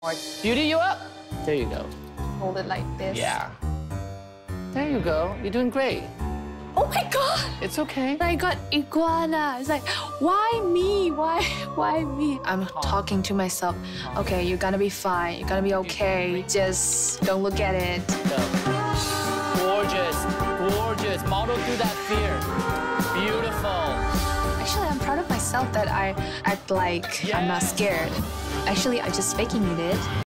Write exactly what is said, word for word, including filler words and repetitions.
More. Beauty you up? There you go. Hold it like this. Yeah. There you go. You're doing great. Oh my God! It's okay. I got iguana. It's like, why me? Why, why me? I'm talking to myself. Okay, you're gonna be fine. You're gonna be okay. Just don't look at it. Go. Gorgeous, gorgeous. Model through that fear. Beautiful. Actually, I'm proud of myself that I act like Yeah. I'm not scared. Actually, I'm just faking it.